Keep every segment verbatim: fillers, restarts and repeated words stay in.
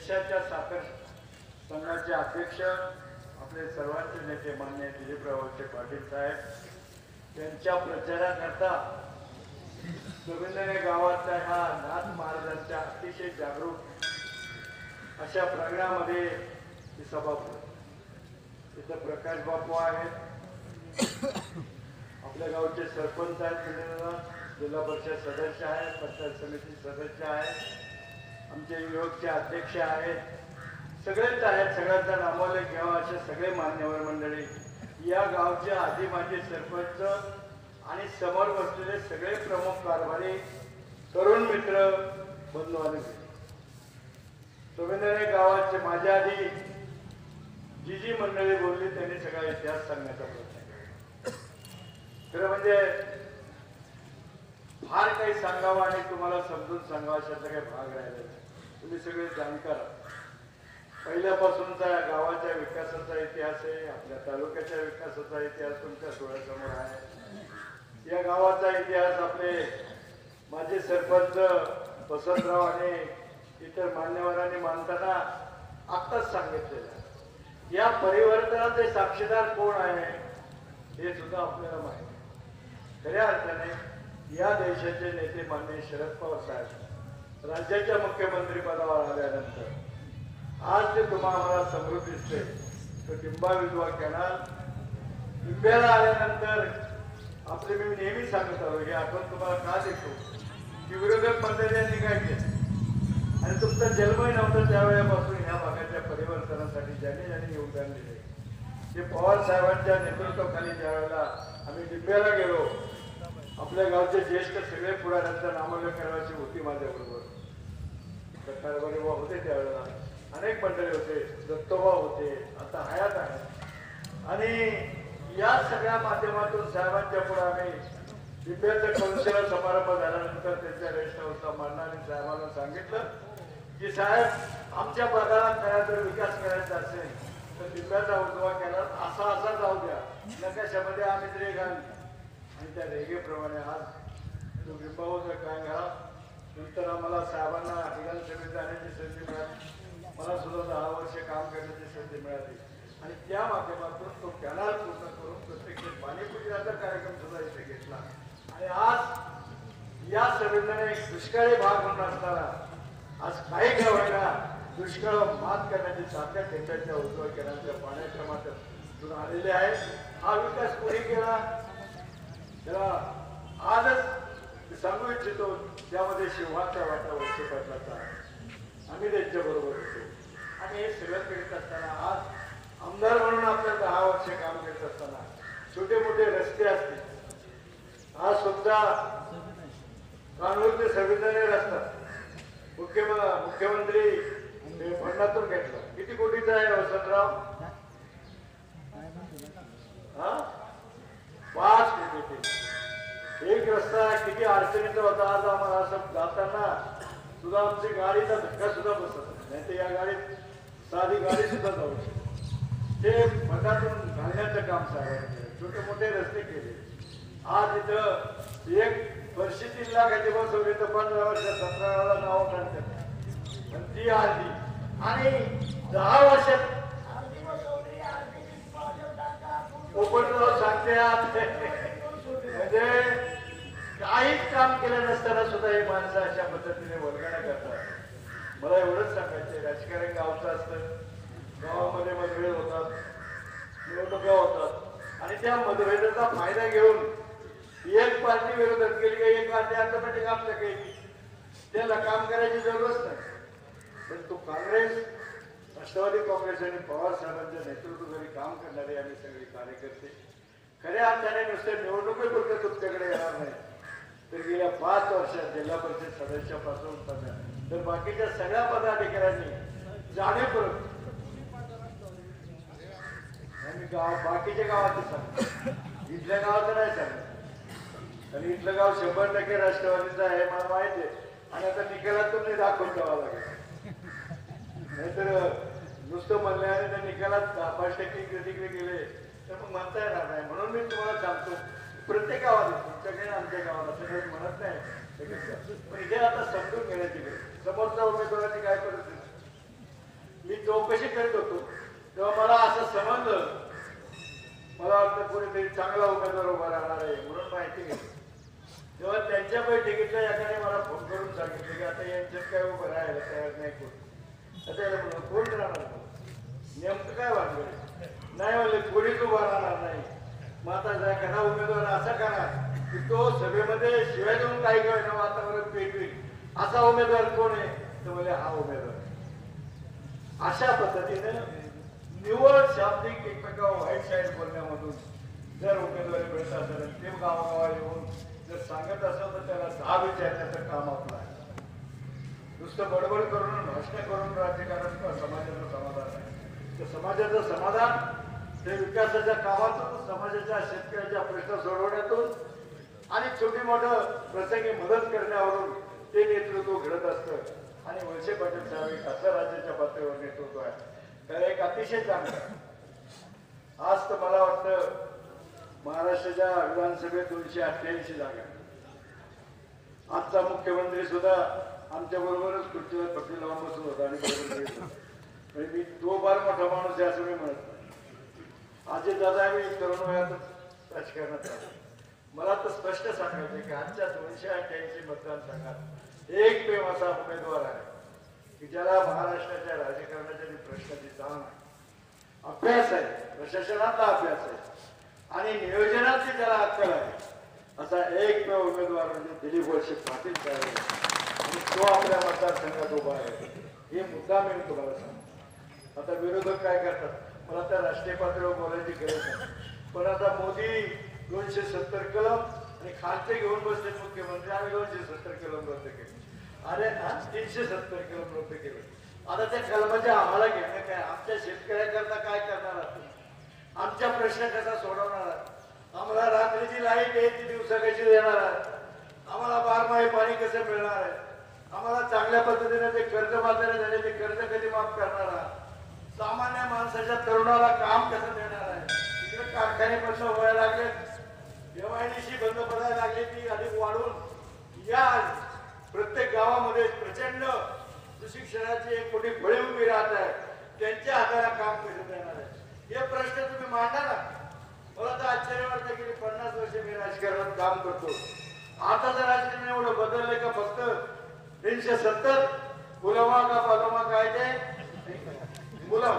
देशाच्या साखर संघाचे अध्यक्ष आपले सर्वांचे नेते माननीय दिलीपराव पाटील साहेब यांच्या प्रचाराकरता सुविंदने गावाच्या ह्या नाथ महाराजांच्या अतिशय जागरूक अशा प्रांगणामध्ये ही सभा भरली। इथं प्रकाश बापू आहेत, आपल्या गावचे सरपंच आहेत, जिल्हा परिषद सदस्य आहेत, पंचायत समिती सदस्य आहेत, आमचे युवकचे अध्यक्ष आहेत, सगळेच आहेत। सगळ्यांचा नामोल्लेख घ्यावा असे सगळे मान्यवर मंडळी, या गावचे आधी माजी सरपंच आणि समोर बसलेले सगळे प्रमुख कारभारी, तरुण मित्र, बंधू आणि सुविंदने गावाचे माझ्या आधी जी जी मंडळी बोलली त्यांनी सगळा इतिहास सांगण्याचा प्रयत्न केला। खरं म्हणजे फार काही सांगावं आणि तुम्हाला समजून सांगावं अशातला काही भाग राहिला, तुम्ही सगळे जाणकार पहिल्यापासूनचा गावाच्या विकासाचा इतिहास आहे, आपल्या तालुक्याच्या विकासाचा इतिहास तुमच्या डोळ्यासमोर आहे। या गावाचा इतिहास आपले माजी सरपंच वसंतराव आणि इतर मान्यवरांनी मानताना आत्ताच सांगितलेलं आहे। या परिवर्तनाचे साक्षीदार कोण आहे हे सुद्धा आपल्याला माहिती। खऱ्या अर्थाने या देशाचे नेते माननीय शरद पवार साहेब राज्याच्या मुख्यमंत्री पदावर आल्यानंतर आज ते तुम्हाला समृद्ध दिसते, तो टिंबा विधवा कॅनाल टिंब्याला आल्यानंतर आपले मी नेहमी सांगत आलो हे आपण तुम्हाला का देतो की विरोधक मंडळींनी काय केलं आणि तुमचा जन्मही नव्हता त्यावेळेपासून ह्या भागाच्या परिवर्तनासाठी ज्यांनी ज्यांनी योगदान दिले ते पवार साहेबांच्या नेतृत्वाखाली ज्या वेळेला आम्ही टिंब्याला गेलो, आपल्या गावचे ज्येष्ठ सगळे पुढाऱ्यांचा नामोल्लेख करायची होती माझ्याबरोबर, कारभारी होते त्यावेळेला, अनेक मंडळी होते, दत्तोबा होते, आता हयात आहे। आणि या सगळ्या माध्यमातून साहेबांच्या पुढे आम्ही दिव्याचं कौन्सिलर समारंभ झाल्यानंतर त्यांच्या रेस्ट हाऊसला मांडणारी साहेबांना सांगितलं की साहेब आमच्या भागाला खरा जर विकास करायचा असेल तर दिव्याचा उजवा केला असा असा जाऊ द्या, नकाशामध्ये आम्ही रेग आणली आणि त्या रेगेप्रमाणे आज तो बिंबावचा काय घाला। नंतर आम्हाला साहेबांना विधानसभेत जाण्याची संधी मिळाली, मला सुद्धा दहा वर्ष काम करण्याची संधी मिळाली आणि त्या माध्यमातून तो कॅनाल पूर्ण करून प्रत्यक्ष पाणीपुरवठ्याचा कार्यक्रम सुद्धा इथे घेतला आणि आज या सभेने एक दुष्काळी भाग म्हणून असताना आज काही गावांना दुष्काळ मात करण्याची ताकद देशाच्या उजवा कॅनालच्या पाण्याच्या माध्यमातून आलेले आहे। हा विकास कोणी केला त्याला आजच सांगू इच्छितो, त्यामध्ये शिवहाचा वाटा वर्ष पडलाचा आम्ही त्यांच्या बरोबर होतो आणि हे सगळं करीत असताना आज आमदार म्हणून आपल्या दहा वर्ष काम करत असताना छोटे मोठे रस्ते असतील, आज सुद्धा कानूर ते संविधाने रस्ता मुख्य मुख्यमंत्री फंडातून घेतला, किती कोटीचा आहे वसंतराव? हा पाच कोटी। एक रस्ता किती अडचणीचा होता, आज आम्हाला असं जाताना सुद्धा आमची गाडीचा धक्का सुद्धा बसत नाही, तर या गाडीत साधी गाडी सुद्धा जाऊ शकते। ते फंडातून घालण्याचं काम साहेबांनी छोटे मोठे रस्ते केले। आज इथं एक वर्षी तीन लाखाची बस होती तर पंधरा वर्ष सतरा वेळा नाव काढतात ती आली आणि दहा वर्षात कोकणराव सांगते म्हणजे काहीच काम केलं नसताना सुद्धा ही माणसं अशा पद्धतीने वर्गण्या करतात। मला एवढंच सांगायचंय, राजकारण गावचं असतं, गावामध्ये मतभेद होतात, निवडणुका होतात आणि त्या मतभेदाचा फायदा घेऊन एक पार्टी विरोधात केली की एक पार्टी ऑटोमॅटिक आमच्या काही त्याला काम करायची जरूरच नाही। पण तो काँग्रेस, राष्ट्रवादी काँग्रेस आणि पवार साहेबांच्या नेतृत्वाखाली काम करणारे आम्ही सगळे कार्यकर्ते खऱ्या अर्थाने नुसते निवडणुकीपुरते तुमच्याकडे येणार नाही, तर गेल्या पाच वर्षात जिल्हा परिषद सदस्यापासून तर बाकीच्या सगळ्या पदाधिकाऱ्यांनी जाणीवपूर्वक आम्ही गाव बाकीच्या गावाचं सांगतो, इथल्या गावाचं नाही सांगत आणि इथलं गाव शंभर टक्के राष्ट्रवादीचं आहे मला माहिती आहे आणि आता निकालातून नाही दाखवून द्यावा लागेल, नाहीतर नुसतं म्हणल्याने त्या निकालात पाच टक्के प्रतिक्रिया केले तर मग म्हणता येणार नाही। म्हणून मी तुम्हाला सांगतो प्रत्येक गावात तुमच्याकडे आमच्या गावात असं म्हणत नाही, पण हे आता समजून घेण्याची गरज, समोरच्या उमेदवाराची काय परिस्थिती मी चौकशी करत होतो तेव्हा मला असं समजलं, मला वाटतं कोणीतरी चांगला उमेदवार उभा राहणार आहे म्हणून माहिती घेतली. तेव्हा त्यांच्या बैठकीतल्या एकाने मला फोन करून सांगितलं की आता यांच्यात काय उभं राहायला तयार नाही कोण. आता याला म्हणलं कोण राहणार, नेमकं काय वाटलं नाही म्हणले कोणीच उभा राहणार नाही. मग आता एखादा उमेदवार असा करा की तो सभेमध्ये शिवाय देऊन काही ना वातावरण पेटवेल असा उमेदवार कोण आहे तर म्हणजे हा उमेदवार. अशा पद्धतीने निवड शाब्दिक एकमेकावर वाईट साईड बोलण्यामधून जर उमेदवारी मिळत असेल ते गावागावा येऊन जर सांगत असेल तर त्याला दहा विचारण्याचं काम आपलं आहे. नुसतं बडबड करून भाषण करून राजकारण किंवा समाजाचं समाधान आहे. तर समाजाचं समाधान ते विकासाच्या कामातून, समाजाच्या शेतकऱ्याच्या प्रश्न सोडवण्यातून आणि छोटी मोठं प्रसंगी मदत करण्यावरून ते नेतृत्व घडत असतं. आणि वळसे पाटील साहेब एक असं राज्याच्या पातळीवर नेतृत्व आहे तर एक अतिशय चांगलं. आज तर मला वाटतं महाराष्ट्राच्या विधानसभेत दोनशे अठ्ठ्याऐंशी जागा. आजचा मुख्यमंत्री सुद्धा आमच्या बरोबरच खुर्चीवर पकडी लावून बसून होता आणि म्हणजे मी तो फार मोठा माणूस आहे असं मी म्हणत नाही. आजी दादा मी तरुण वयातच राजकारणात आलो. मला तर स्पष्ट सांगायचं की आजच्या दोनशे अठ्ठ्याऐंशी मतदारसंघात एक पेम असा उमेदवार आहे की ज्याला महाराष्ट्राच्या राजकारणाच्या प्रश्नाची जाण आहे, अभ्यास आहे, प्रशासनाचा अभ्यास आहे आणि नियोजनाची ज्याला अक्कल आहे असा एक पेम उमेदवार म्हणजे दिलीप वळसे पाटील साहेब आणि तो आपल्या मतदारसंघात उभा आहे. हे मुद्दा मी तुम्हाला सांगतो. आता विरोधक काय करतात, मला त्या राष्ट्रीय पातळीवर बोलायची गरज नाही, पण आता मोदी दोनशे सत्तर कलम आणि खालचे घेऊन बसले मुख्यमंत्री आम्ही दोनशे सत्तर कलम रद्द केले. अरे ना तीनशे सत्तर कलम रद्द केले. आता त्या कलमाच्या आम्हाला घेणं काय, आमच्या शेतकऱ्याकरता काय करणार आहात, आमच्या प्रश्न कसा सोडवणार आहात, आम्हाला रात्रीची लाईट आहे ती दिवसा कशी देणार आहात, आम्हाला बारमाही पाणी कसं मिळणार आहे, आम्हाला चांगल्या पद्धतीने ते कर्ज बाजारे झाले ते कर्ज कधी माफ करणार आहात, सामान्य माणसाच्या तरुणाला काम कसं देणार आहे. तिकडे कारखाने बंद व्हायला लागले, एमआयडीसी बंद पडायला लागली, ती अधिक वाढून या प्रत्येक गावामध्ये प्रचंड सुशिक्षणाची एक मोठी फळी उभी राहत आहे. त्यांच्या हाताला काम कसं देणार आहे हे प्रश्न तुम्ही मांडा ना. मला तर आश्चर्य वाटतं की पन्नास वर्ष मी राजकारणात काम करतो. आता जर राजकारण एवढं बदललंय का फक्त तीनशे सत्तर गुलामा का पालोमा काय ते गुलाम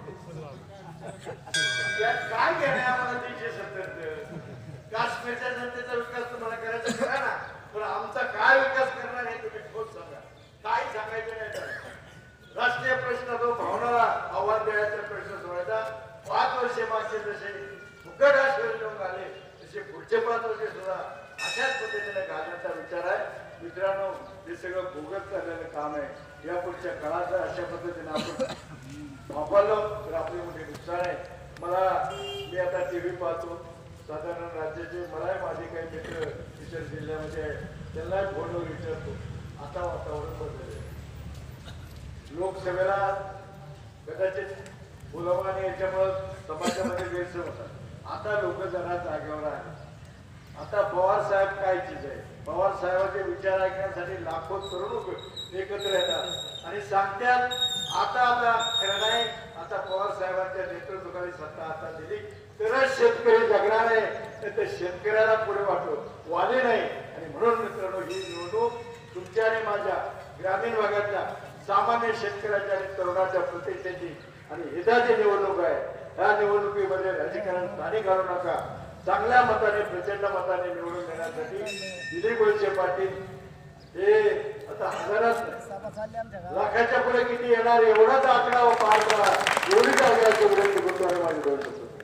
काय घेणे आम्हाला तीनशे सत्तर. काश्मीरच्या जनतेचा विकास तुम्हाला करायचा करा ना, पण आमचा काय विकास करणार हे तुम्ही ठोस सांगा. काय सांगायचं नाही तर राष्ट्रीय प्रश्न तो भावनाला आव्हान द्यायचा प्रश्न सोडायचा. पाच वर्षे मागचे जसे फुकट आश्वासन आले तसे पुढचे पाच वर्षे सुद्धा अशाच पद्धतीने घालण्याचा विचार आहे. मित्रांनो हे सगळं भोगत चाललेलं काम आहे. या पुढच्या काळात अशा पद्धतीने आपण वापरलं तर आपली मोठी नुकसान आहे. मला मी आता टी व्ही पाहतो साधारण राज्याचे, मलाही माझे काही मित्र इतर जिल्ह्यामध्ये आहे त्यांनाही फोनवर विचारतो. आता वातावरण बदलले. लोकसभेला कदाचित मुलमाने याच्यामुळं समाजामध्ये गैरसमज होता. आता लोक जरा जागेवर आहेत. आता पवार साहेब काय चीज आहे, पवार साहेबांचे विचार ऐकण्यासाठी लाखो तरुण एकत्र येतात आणि सांगतात आता आता खरं नाही, आता पवार साहेबांच्या नेतृत्वाखाली सत्ता आता दिली तरच शेतकरी जगणार आहे, तर शेतकऱ्याला पुढे वाटो वाले नाही. आणि म्हणून मित्रांनो ही निवडणूक तुमच्या आणि माझ्या ग्रामीण भागातल्या सामान्य शेतकऱ्याच्या आणि तरुणाच्या प्रतिष्ठेची आणि हिताची निवडणूक आहे. या निवडणुकीमध्ये राजकारण स्थानिक घालू नका. चांगल्या मताने प्रचंड मताने निवडून देण्यासाठी दिलीप वळसे पाटील हे आता हजारात लाखाच्या पुढे किती येणार एवढाच आकडा पार करा एवढीच आग्रहाची विनंती करतो आणि माझी दोन